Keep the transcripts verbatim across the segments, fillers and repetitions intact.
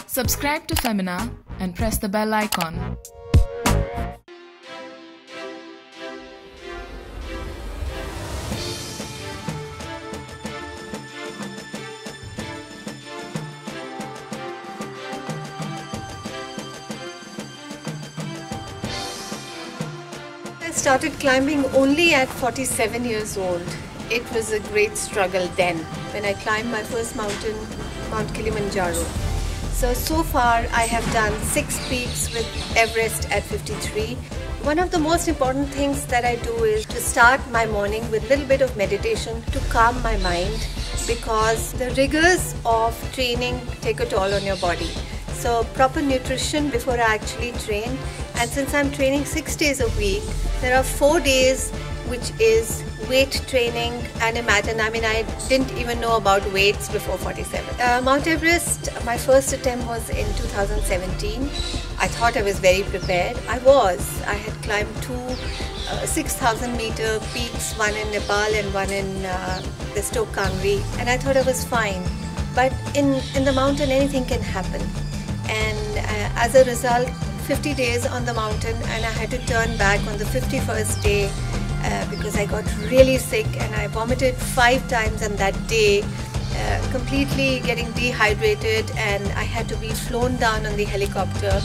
Subscribe to Femina and press the bell icon. I started climbing only at forty-seven years old. It was a great struggle then when I climbed my first mountain, Mount Kilimanjaro. So, so far I have done six peaks with Everest at fifty-three. One of the most important things that I do is to start my morning with a little bit of meditation to calm my mind, because the rigors of training take a toll on your body. So proper nutrition before I actually train, and since I'm training six days a week, there are four days which is weight training. And imagine, I mean, I didn't even know about weights before forty-seven. Uh, Mount Everest, my first attempt was in two thousand seventeen. I thought I was very prepared. I was. I had climbed two uh, six thousand meter peaks, one in Nepal and one in uh, the Stoke Kangri, and I thought I was fine. But in, in the mountain, anything can happen. And uh, as a result, fifty days on the mountain, and I had to turn back on the fifty-first day uh, because I got really sick and I vomited five times on that day, uh, completely getting dehydrated, and I had to be flown down on the helicopter.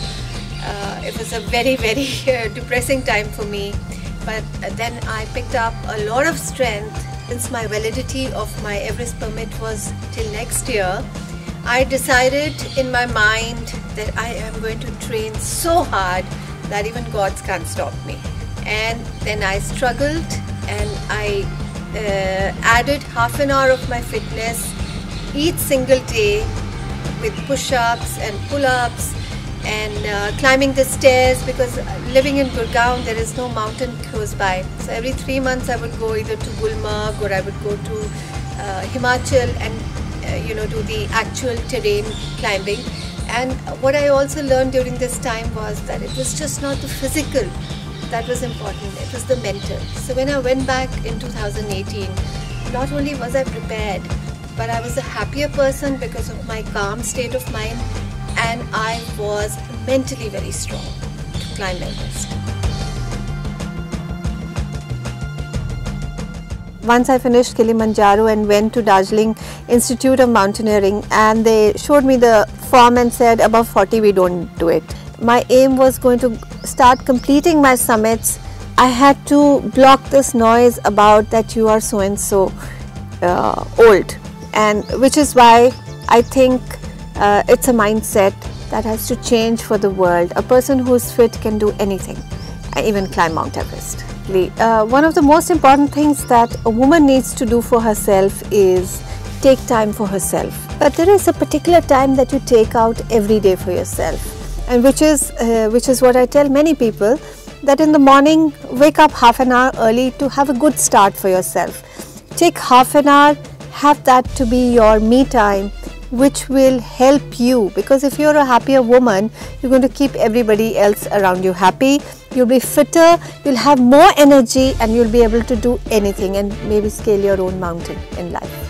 Uh, it was a very, very uh, depressing time for me, but uh, then I picked up a lot of strength. Since my validity of my Everest permit was till next year, I decided in my mind that I am going to train so hard that even gods can't stop me. And then I struggled, and I uh, added half an hour of my fitness each single day with push-ups and pull-ups and uh, climbing the stairs, because living in Gurgaon there is no mountain close by. So every three months I would go either to Gulmarg or I would go to uh, Himachal and Uh, you know, do the actual terrain climbing. And what I also learned during this time was that it was just not the physical that was important, it was the mental. So when I went back in two thousand eighteen, not only was I prepared, but I was a happier person because of my calm state of mind, and I was mentally very strong to climb Everest. Once I finished Kilimanjaro and went to Darjeeling Institute of Mountaineering, and they showed me the form and said above forty we don't do it. My aim was going to start completing my summits. I had to block this noise about that you are so and so uh, old, and which is why I think uh, it's a mindset that has to change for the world. A person who is fit can do anything, even climb Mount Everest. Uh, one of the most important things that a woman needs to do for herself is take time for herself. But there is a particular time that you take out every day for yourself, and which is uh, which is what I tell many people, that in the morning wake up half an hour early to have a good start for yourself. Take half an hour, have that to be your me time, which will help you, because if you're a happier woman, you're going to keep everybody else around you happy. You'll be fitter, you'll have more energy, and you'll be able to do anything and maybe scale your own mountain in life.